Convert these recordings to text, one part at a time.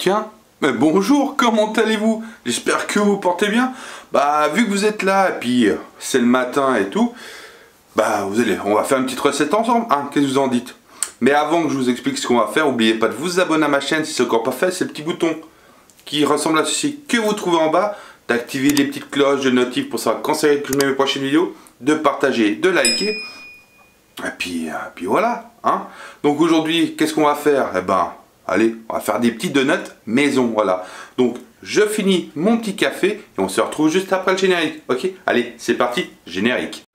Tiens, mais bonjour, comment allez-vous? J'espère que vous portez bien. Bah, vu que vous êtes là, et puis c'est le matin et tout, bah, on va faire une petite recette ensemble, hein, qu'est-ce que vous en dites? Mais avant que je vous explique ce qu'on va faire, n'oubliez pas de vous abonner à ma chaîne si c'est encore pas fait, c'est le petit bouton qui ressemble à ceci que vous trouvez en bas, d'activer les petites cloches de notif pour savoir quand c'est que je mets mes prochaines vidéos, de partager, de liker, et puis voilà, hein. Donc aujourd'hui, qu'est-ce qu'on va faire? Eh ben, allez, on va faire des petits donuts maison, voilà. Donc, je finis mon petit café et on se retrouve juste après le générique. Ok? Allez, c'est parti, générique.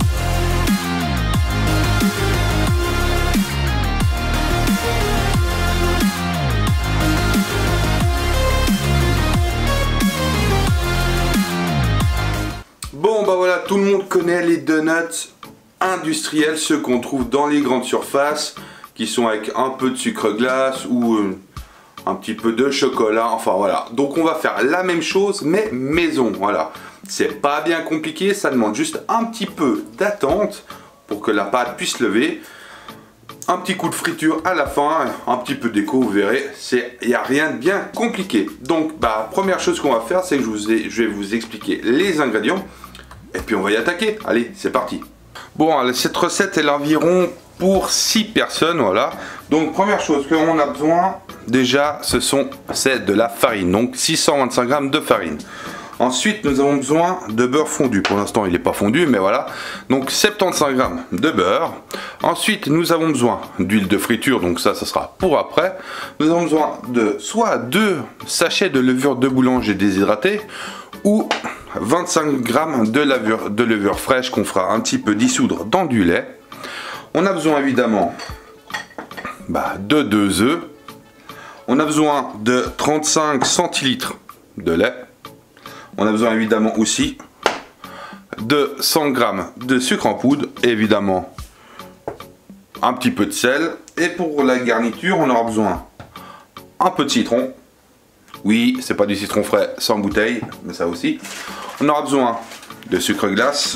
Bon, bah voilà, tout le monde connaît les donuts industriels, ceux qu'on trouve dans les grandes surfaces, qui sont avec un peu de sucre glace ou un petit peu de chocolat, enfin voilà. Donc on va faire la même chose mais maison, voilà. C'est pas bien compliqué, ça demande juste un petit peu d'attente pour que la pâte puisse lever. Un petit coup de friture à la fin, un petit peu d'écho, vous verrez, il n'y a rien de bien compliqué. Donc bah, première chose qu'on va faire, c'est que je vais vous expliquer les ingrédients et puis on va y attaquer. Allez, c'est parti. Bon, allez, cette recette est environ pour 6 personnes, voilà. Donc première chose qu'on a besoin déjà, c'est de la farine, donc 625 g de farine. Ensuite nous avons besoin de beurre fondu, pour l'instant il n'est pas fondu mais voilà, donc 75 g de beurre. Ensuite nous avons besoin d'huile de friture, donc ça sera pour après. Nous avons besoin de soit 2 sachets de levure de boulanger déshydratée ou 25 g de levure fraîche qu'on fera un petit peu dissoudre dans du lait. On a besoin évidemment de 2 œufs. On a besoin de 35 centilitres de lait. On a besoin évidemment aussi de 100 g de sucre en poudre. Et évidemment un petit peu de sel. Et pour la garniture, on aura besoin un peu de citron. Oui, c'est pas du citron frais, sans bouteille, mais ça aussi. On aura besoin de sucre glace,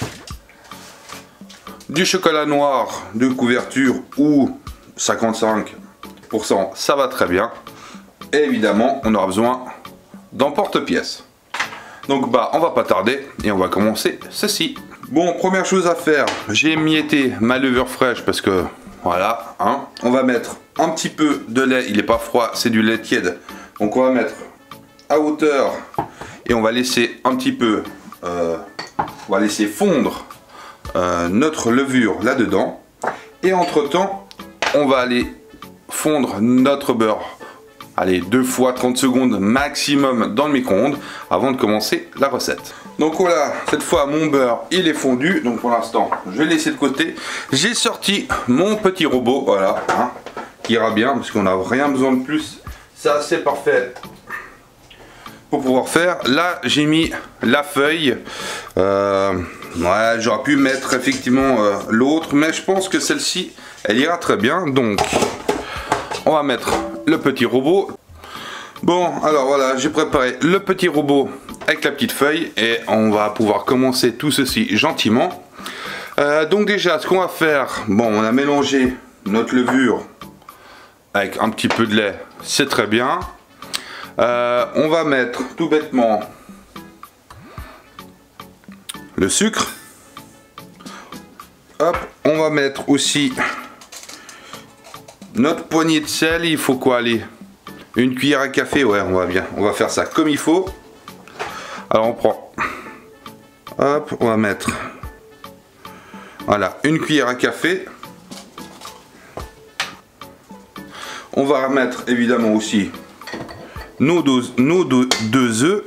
du chocolat noir de couverture ou 55%, ça va très bien. Et évidemment, on aura besoin d'emporte-pièce. Donc on va pas tarder et on va commencer ceci. Bon, première chose à faire, j'ai émietté ma levure fraîche parce que voilà, hein. On va mettre un petit peu de lait, il n'est pas froid, c'est du lait tiède. Donc on va mettre à hauteur et on va laisser un petit peu, on va laisser fondre notre levure là-dedans. Et entre temps, on va aller fondre notre beurre. Allez, 2 fois 30 secondes maximum dans le micro-ondes avant de commencer la recette. Donc voilà, cette fois mon beurre il est fondu. Donc pour l'instant, je vais laisser de côté. J'ai sorti mon petit robot, voilà, hein, qui ira bien parce qu'on n'a rien besoin de plus. C'est assez parfait pour pouvoir faire. Là, j'ai mis la feuille. Ouais, j'aurais pu mettre effectivement l'autre, mais je pense que celle-ci, elle ira très bien. Donc, on va mettre le petit robot. Bon, alors voilà, j'ai préparé le petit robot avec la petite feuille et on va pouvoir commencer tout ceci gentiment. Donc déjà, ce qu'on va faire, bon, on a mélangé notre levure avec un petit peu de lait, c'est très bien. On va mettre tout bêtement le sucre. Hop, on va mettre aussi notre poignée de sel. Il faut quoi, aller une cuillère à café, ouais, on va faire ça comme il faut. Alors on prend, hop, on va mettre, voilà, une cuillère à café. On va mettre évidemment aussi nos deux œufs.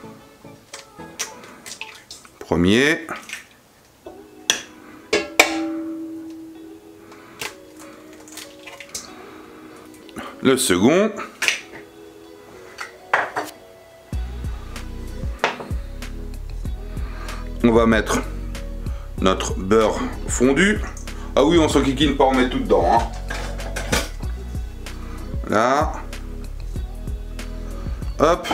Premier. Le second. On va mettre notre beurre fondu. Ah oui, on s'enquiquine pas en mettre tout dedans, hein. Là. Hop.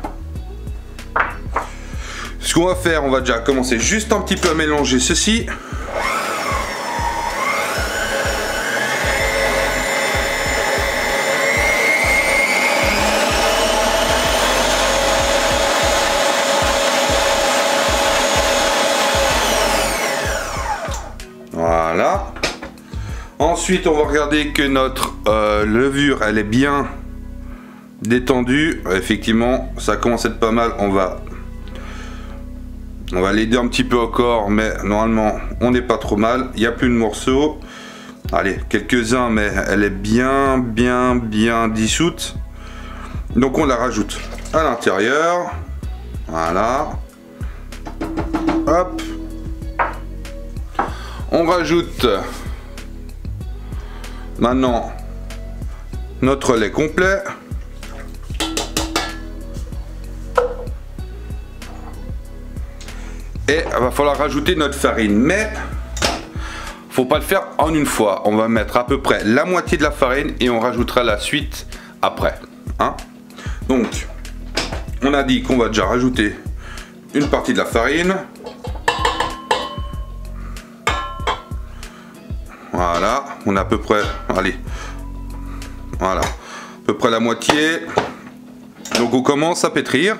Ce qu'on va faire, on va déjà commencer juste un petit peu à mélanger ceci. Voilà. Ensuite, on va regarder que notre levure, elle est bien détendue. Effectivement, ça commence à être pas mal. On va l'aider un petit peu encore, mais normalement, on n'est pas trop mal. Il n'y a plus de morceaux. Allez, quelques-uns, mais elle est bien dissoute. Donc, on la rajoute à l'intérieur. Voilà. Hop. On rajoute maintenant notre lait complet. Et il va falloir rajouter notre farine, mais faut pas le faire en une fois. On va mettre à peu près la moitié de la farine et on rajoutera la suite après. Hein? Donc, on a dit qu'on va déjà rajouter une partie de la farine. Voilà, on a à peu près, allez, voilà, à peu près la moitié. Donc on commence à pétrir.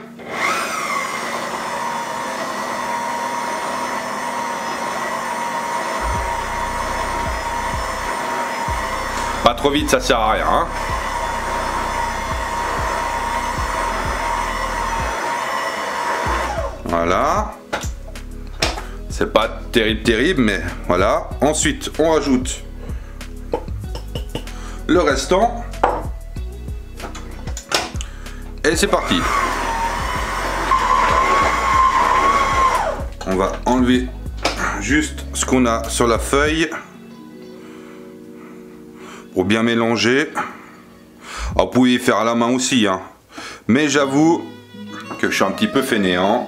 Pas trop vite, ça sert à rien. Hein. Voilà. C'est pas terrible, mais voilà. Ensuite, on rajoute le restant. Et c'est parti. On va enlever juste ce qu'on a sur la feuille pour bien mélanger. Alors, vous pouvez faire à la main aussi, hein. Mais j'avoue que je suis un petit peu fainéant.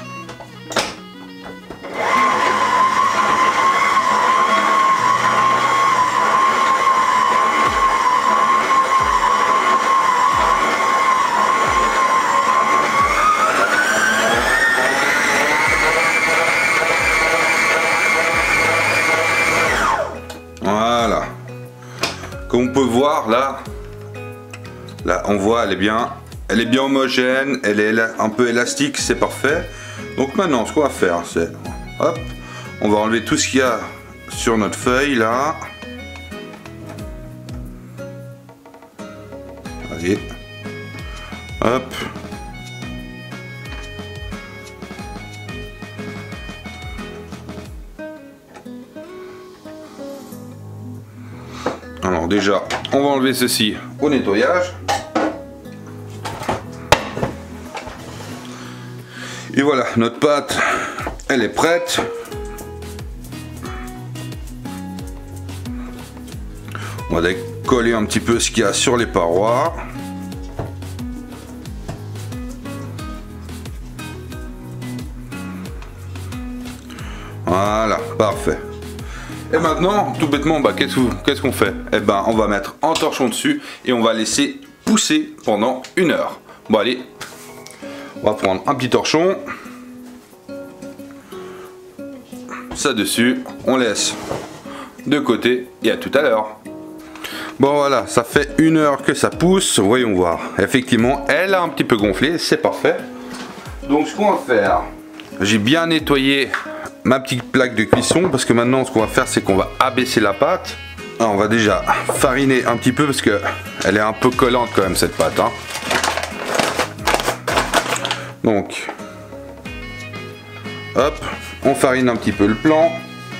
Voilà. Comme on peut voir là on voit elle est bien homogène, elle est un peu élastique, c'est parfait. Donc maintenant ce qu'on va faire c'est hop, on va enlever tout ce qu'il y a sur notre feuille là. Vas-y. Hop. Alors déjà, on va enlever ceci au nettoyage. Et voilà, notre pâte, elle est prête. On va décoller un petit peu ce qu'il y a sur les parois. Voilà, parfait. Et maintenant, tout bêtement, qu'est-ce qu'on fait? Eh ben, on va mettre un torchon dessus et on va laisser pousser pendant 1 heure. Bon, allez, on va prendre un petit torchon. Ça dessus, on laisse de côté et à tout à l'heure. Bon, voilà, ça fait 1 heure que ça pousse. Voyons voir. Effectivement, elle a un petit peu gonflé, c'est parfait. Donc, ce qu'on va faire, j'ai bien nettoyé ma petite plaque de cuisson parce que maintenant ce qu'on va faire c'est qu'on va abaisser la pâte. Alors, on va déjà fariner un petit peu parce que elle est un peu collante quand même cette pâte, hein. Donc hop, on farine un petit peu le plan.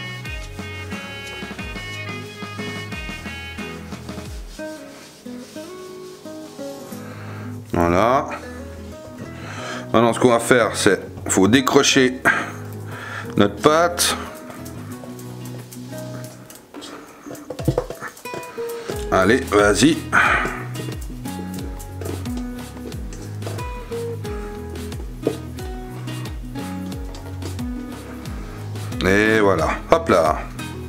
Voilà. Maintenant ce qu'on va faire c'est faut décrocher notre pâte. Allez, vas-y. Et voilà, hop là.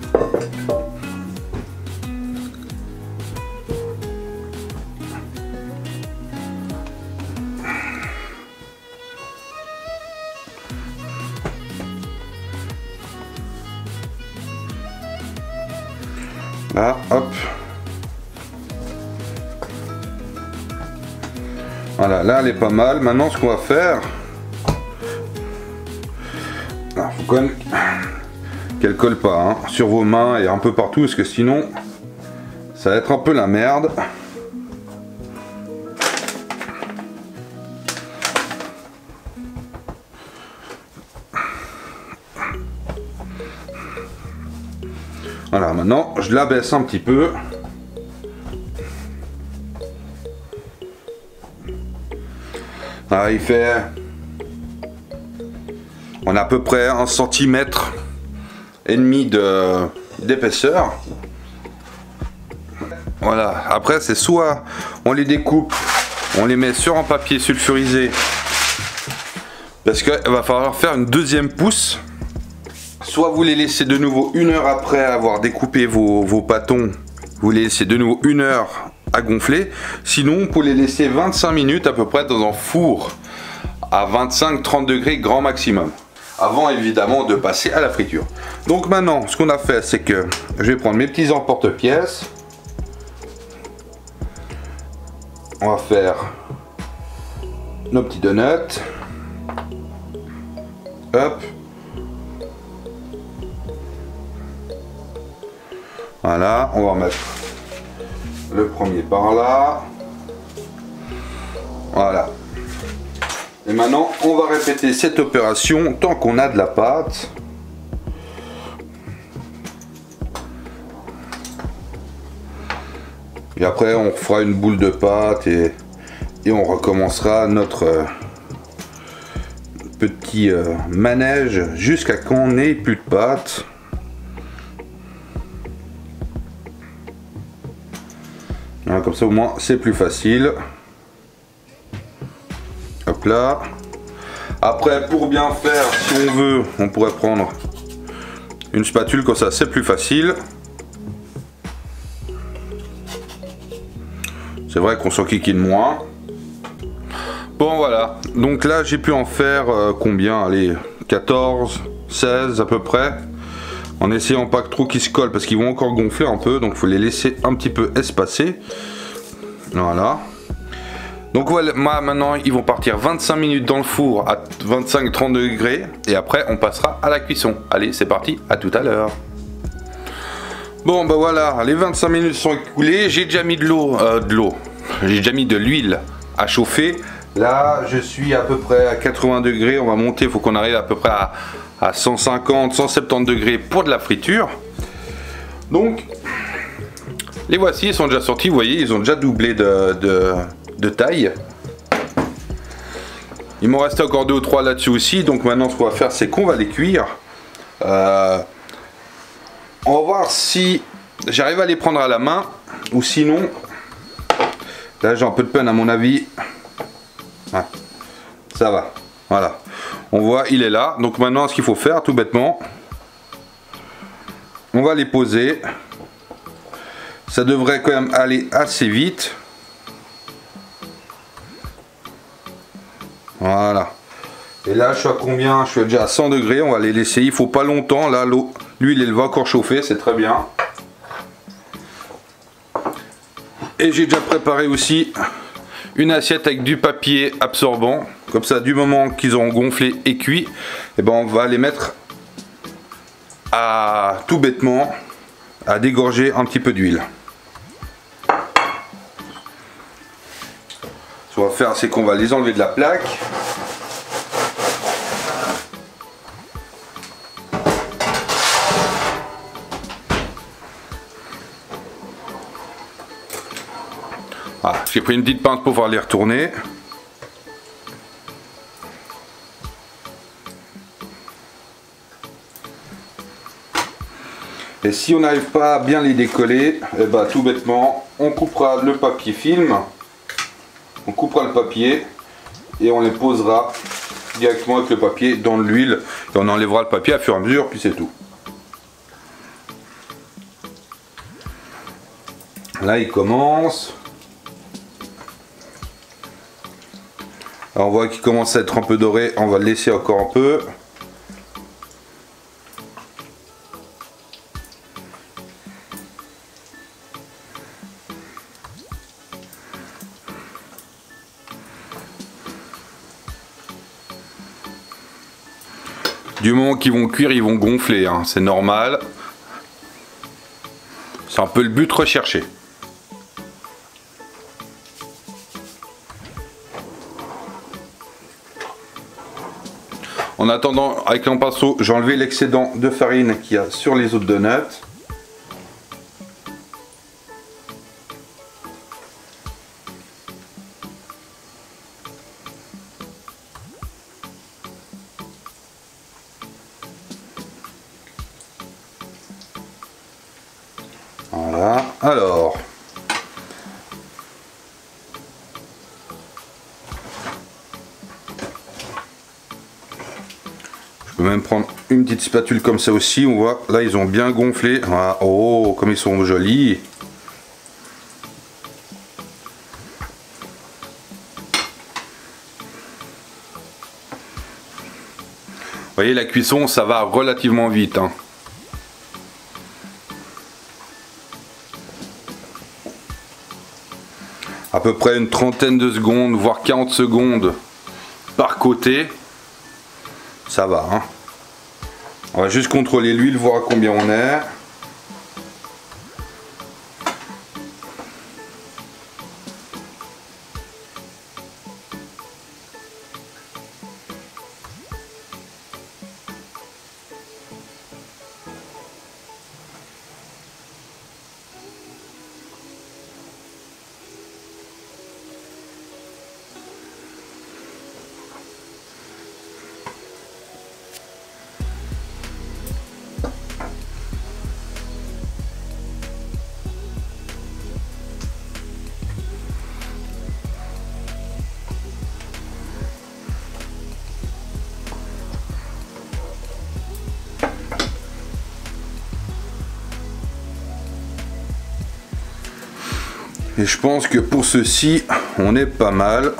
Là, hop. Voilà, là elle est pas mal. Maintenant, ce qu'on va faire, faut quand même qu'elle colle pas hein, sur vos mains et un peu partout, parce que sinon ça va être un peu la merde. Voilà, maintenant je la baisse un petit peu. Ah, il fait... On a à peu près 1 cm et demi d'épaisseur. Voilà, après c'est soit on les découpe, on les met sur un papier sulfurisé, parce qu'il va falloir faire une deuxième pousse. Soit vous les laissez de nouveau 1 heure après avoir découpé vos pâtons, vous les laissez de nouveau 1 heure à gonfler. Sinon, vous les laisser 25 minutes à peu près dans un four à 25-30 degrés grand maximum, avant évidemment de passer à la friture. Donc maintenant, ce qu'on a fait, c'est que je vais prendre mes petits emporte-pièces. On va faire nos petits donuts. Hop. Voilà, on va mettre le premier par là. Voilà. Et maintenant, on va répéter cette opération tant qu'on a de la pâte. Et après, on fera une boule de pâte et on recommencera notre petit manège jusqu'à qu'on n'ait plus de pâte. Voilà, comme ça au moins c'est plus facile. Hop là. Après, pour bien faire, si on veut, on pourrait prendre une spatule, comme ça c'est plus facile. C'est vrai qu'on s'enquiquine moins. Bon voilà, donc là j'ai pu en faire combien? Allez, 14, 16 à peu près. En essayant pas que trop qu'ils se collent, parce qu'ils vont encore gonfler un peu, donc il faut les laisser un petit peu espacés. Voilà. Donc voilà, maintenant ils vont partir 25 minutes dans le four à 25-30 degrés, et après on passera à la cuisson. Allez, c'est parti, à tout à l'heure. Bon bah voilà, les 25 minutes sont écoulées, j'ai déjà mis j'ai déjà mis de l'huile à chauffer. Là je suis à peu près à 80 degrés, on va monter, il faut qu'on arrive à peu près à 150-170 degrés pour de la friture. Donc les voici, ils sont déjà sortis, vous voyez, ils ont déjà doublé de taille. Il m'en reste encore 2 ou 3 là-dessus aussi, donc maintenant ce qu'on va faire, c'est qu'on va les cuire. On va voir si j'arrive à les prendre à la main, ou sinon, là j'ai un peu de peine à mon avis. Ouais, ça va, voilà. On voit, il est là. Donc maintenant, ce qu'il faut faire, tout bêtement, on va les poser. Ça devrait quand même aller assez vite. Voilà. Et là, je suis à combien? Je suis déjà à 100 degrés. On va les laisser. Il faut pas longtemps. Là, l'huile, elle va encore chauffer. C'est très bien. Et j'ai déjà préparé aussi une assiette avec du papier absorbant. Comme ça, du moment qu'ils auront gonflé et cuit, et ben on va les mettre à tout bêtement à dégorger un petit peu d'huile. Ce qu'on va faire, c'est qu'on va les enlever de la plaque. Voilà, j'ai pris une petite pince pour pouvoir les retourner. Et si on n'arrive pas à bien les décoller, et bah, tout bêtement, on coupera le papier film, on coupera le papier et on les posera directement avec le papier dans l'huile et on enlèvera le papier à fur et à mesure, puis c'est tout. Là il commence. Alors on voit qu'il commence à être un peu doré, on va le laisser encore un peu. Du moment qu'ils vont cuire, ils vont gonfler, hein, c'est normal. C'est un peu le but recherché. En attendant, avec un pinceau, j'ai enlevé l'excédent de farine qu'il y a sur les autres donuts. Voilà, alors. Je peux même prendre une petite spatule comme ça aussi, on voit, là ils ont bien gonflé. Voilà. Oh, comme ils sont jolis. Vous voyez, la cuisson, ça va relativement vite, hein. À peu près une trentaine de secondes, voire 40 secondes par côté. Ça va, hein. On va juste contrôler l'huile, voir à combien on est. Et je pense que pour ceci, on est pas mal.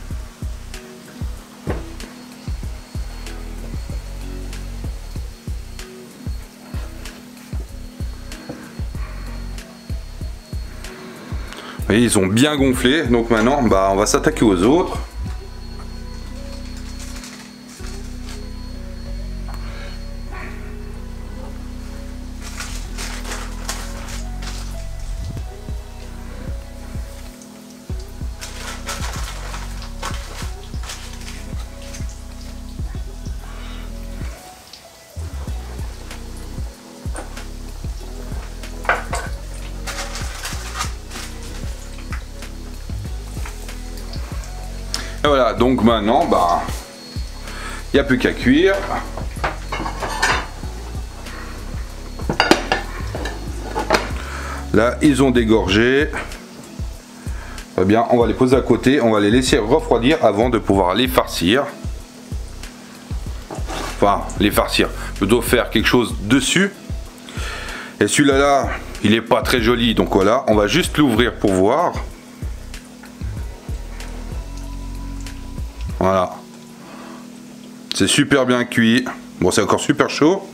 Vous voyez, ils ont bien gonflé. Donc maintenant, on va s'attaquer aux autres. Et voilà, donc maintenant, il n'y a plus qu'à cuire. Là, ils ont dégorgé. Eh bien, on va les poser à côté, on va les laisser refroidir avant de pouvoir les farcir. Enfin, les farcir. Je dois faire quelque chose dessus. Et celui-là, là, il n'est pas très joli, donc voilà, on va juste l'ouvrir pour voir. Voilà. C'est super bien cuit. Bon, c'est encore super chaud.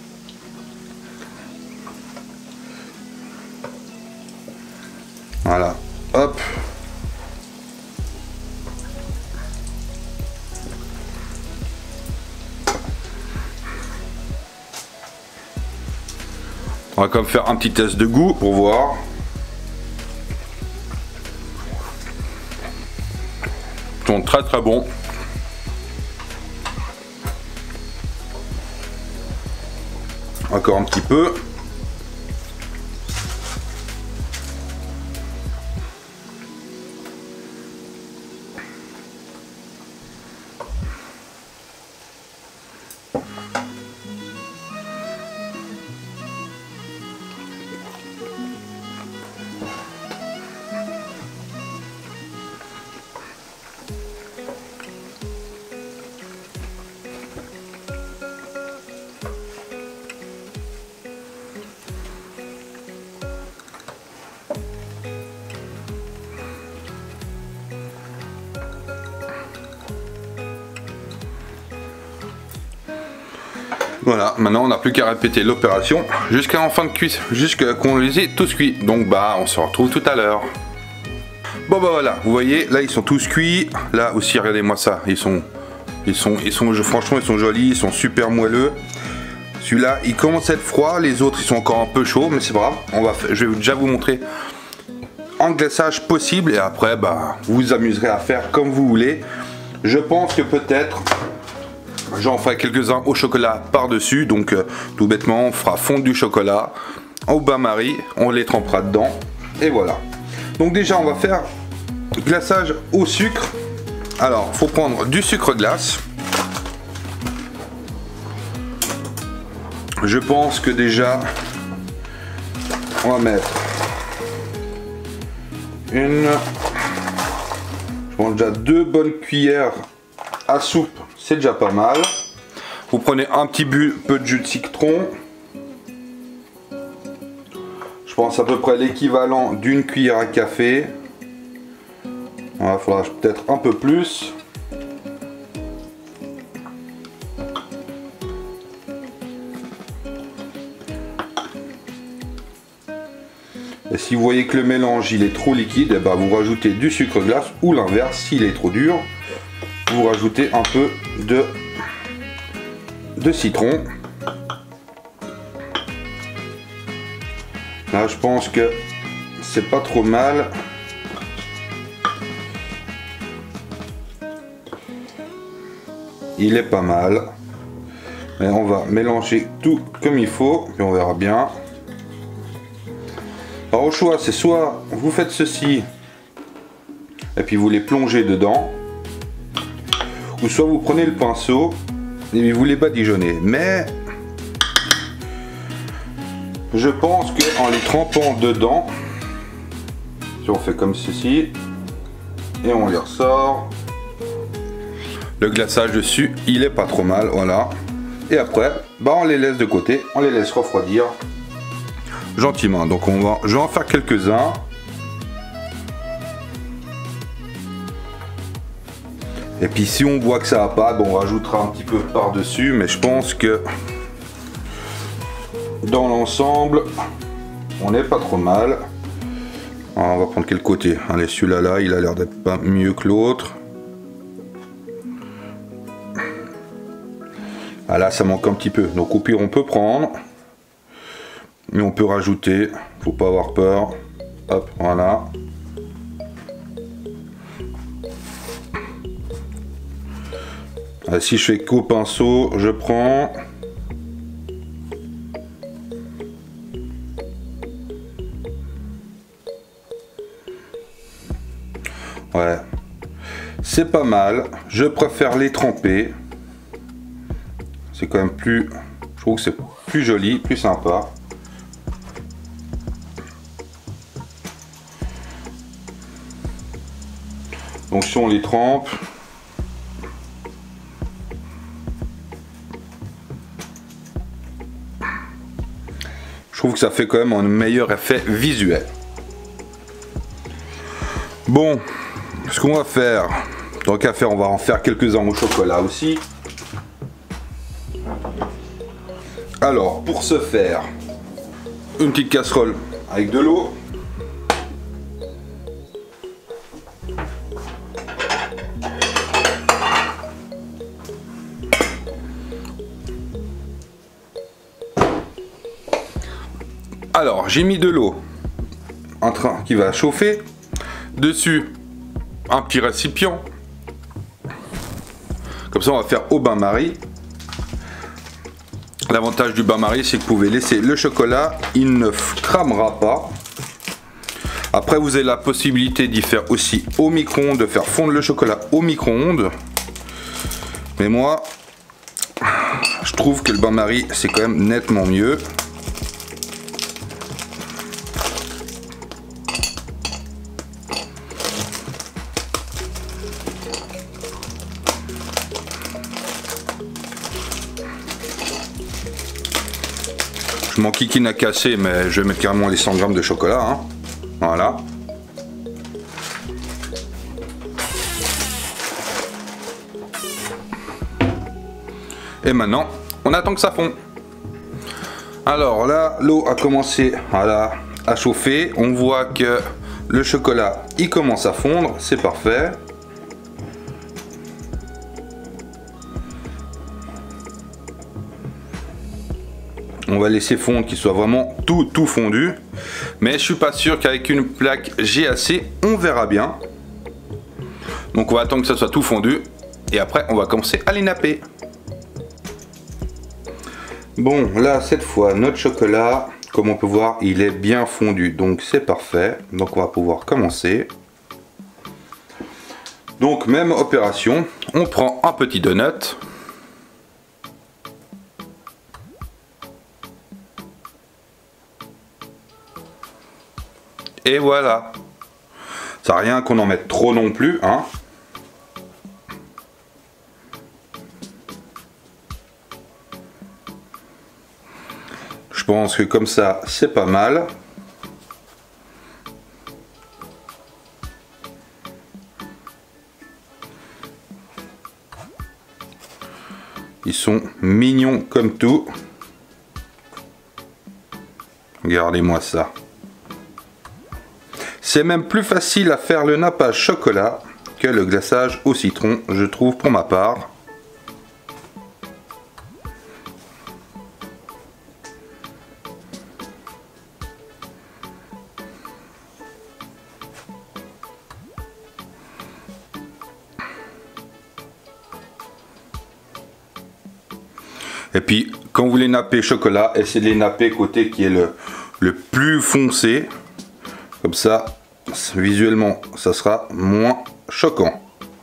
Voilà. Hop. On va quand même faire un petit test de goût pour voir. Ils sont très très bons. Encore un petit peu. Voilà, maintenant on n'a plus qu'à répéter l'opération jusqu'à en fin de cuisson, jusqu'à qu'on les ait tous cuits. Donc on se retrouve tout à l'heure. Bon voilà, vous voyez, là ils sont tous cuits. Là aussi, regardez-moi ça, franchement ils sont jolis, ils sont super moelleux. Celui-là, il commence à être froid, les autres ils sont encore un peu chauds, mais c'est pas grave. Je vais déjà vous montrer un glaçage possible et après bah, vous vous amuserez à faire comme vous voulez. Je pense que peut-être j'en ferai quelques-uns au chocolat par-dessus, donc tout bêtement on fera fondre du chocolat au bain-marie, on les trempera dedans et voilà. Donc déjà on va faire glaçage au sucre. Alors faut prendre du sucre glace. Je pense que déjà on va mettre je prends déjà 2 bonnes cuillères à soupe, c'est déjà pas mal. Vous prenez un petit peu de jus de citron. Je pense à peu près l'équivalent d'une cuillère à café. Il faudra peut-être un peu plus. Et si vous voyez que le mélange il est trop liquide, et ben vous rajoutez du sucre glace, ou l'inverse, s'il est trop dur, vous rajoutez un peu de citron. Là je pense que c'est pas trop mal. Il est pas mal. Mais on va mélanger tout comme il faut, puis on verra bien. Alors au choix, c'est soit vous faites ceci et puis vous les plongez dedans, ou soit vous prenez le pinceau et vous les badigeonnez. Mais je pense que en les trempant dedans, si on fait comme ceci et on les ressort, le glaçage dessus il est pas trop mal, voilà. Et après bah on les laisse de côté, on les laisse refroidir gentiment. Donc je vais en faire quelques-uns. Et puis si on voit que ça va pas, bon, on rajoutera un petit peu par dessus, mais je pense que dans l'ensemble on n'est pas trop mal. Alors, on va prendre quel côté? Allez, celui-là là, il a l'air d'être pas mieux que l'autre. Ah là ça manque un petit peu, donc au pire on peut prendre. Mais on peut rajouter, faut pas avoir peur. Hop, voilà. Si je fais qu'au pinceau, je prends. Ouais. C'est pas mal. Je préfère les tremper. C'est quand même plus... Je trouve que c'est plus joli, plus sympa. Donc si on les trempe, je trouve que ça fait quand même un meilleur effet visuel. Bon, ce qu'on va faire, tant qu'à faire, on va en faire quelques-uns au chocolat aussi. Alors, pour ce faire, une petite casserole avec de l'eau. Alors, j'ai mis de l'eau en train qui va chauffer. Dessus, un petit récipient. Comme ça, on va faire au bain-marie. L'avantage du bain-marie, c'est que vous pouvez laisser le chocolat, il ne cramera pas. Après, vous avez la possibilité d'y faire aussi au micro-ondes, de faire fondre le chocolat au micro-ondes. Mais moi, je trouve que le bain-marie, c'est quand même nettement mieux. Je m'enquiquine à casser, mais je vais mettre carrément les 100 grammes de chocolat. Hein. Voilà. Et maintenant, on attend que ça fond. Alors là, l'eau a commencé à chauffer. On voit que le chocolat, il commence à fondre. C'est parfait. On va laisser fondre, qu'il soit vraiment tout fondu. Mais je suis pas sûr qu'avec une plaque GAC, on verra bien. Donc on va attendre que ça soit tout fondu. Et après, on va commencer à les napper. Bon, là, cette fois, notre chocolat, comme on peut voir, il est bien fondu. Donc c'est parfait. Donc on va pouvoir commencer. Donc même opération. On prend un petit donut. Et voilà. Ça n'a rien qu'on en mette trop non plus, hein. Je pense que comme ça, c'est pas mal. Ils sont mignons comme tout. Regardez-moi ça. C'est même plus facile à faire le nappage chocolat que le glaçage au citron, je trouve, pour ma part. Et puis, quand vous les nappez chocolat, essayez de les napper côté qui est le plus foncé. Comme ça, visuellement, ça sera moins choquant.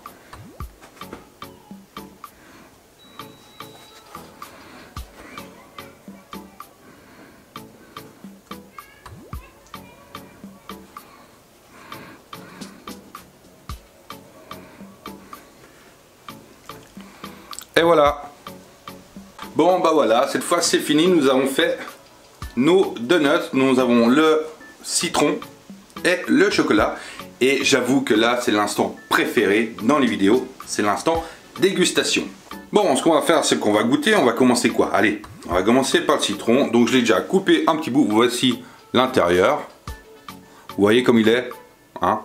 Et voilà. Bon bah voilà, cette fois c'est fini, nous avons fait nos donuts, nous avons le citron et le chocolat. Et j'avoue que là c'est l'instant préféré dans les vidéos, c'est l'instant dégustation. Bon, ce qu'on va faire c'est qu'on va goûter, on va commencer quoi? Allez, on va commencer par le citron. Donc je l'ai déjà coupé un petit bout, voici l'intérieur. Vous voyez comme il est, hein?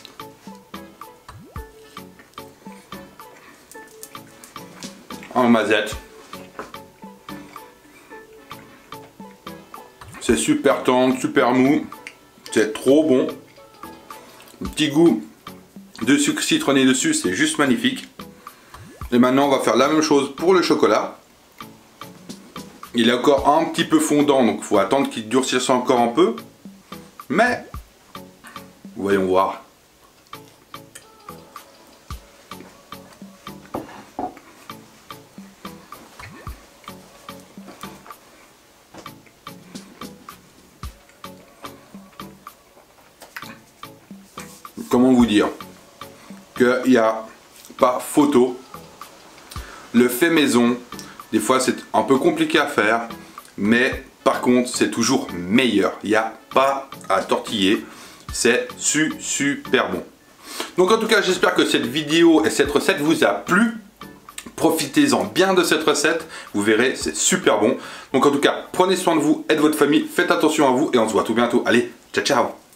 En mazette. C'est super tendre, super mou, c'est trop bon. Un petit goût de sucre citronné dessus, c'est juste magnifique. Et maintenant on va faire la même chose pour le chocolat. Il est encore un petit peu fondant, donc il faut attendre qu'il durcisse encore un peu. Mais, voyons voir. Comment vous dire qu'il n'y a pas photo. Le fait maison, des fois c'est un peu compliqué à faire, mais par contre c'est toujours meilleur. Il n'y a pas à tortiller, c'est super bon. Donc en tout cas j'espère que cette vidéo et cette recette vous a plu. Profitez-en bien de cette recette, vous verrez c'est super bon. Donc en tout cas prenez soin de vous et de votre famille, faites attention à vous et on se voit tout bientôt. Allez, ciao ciao.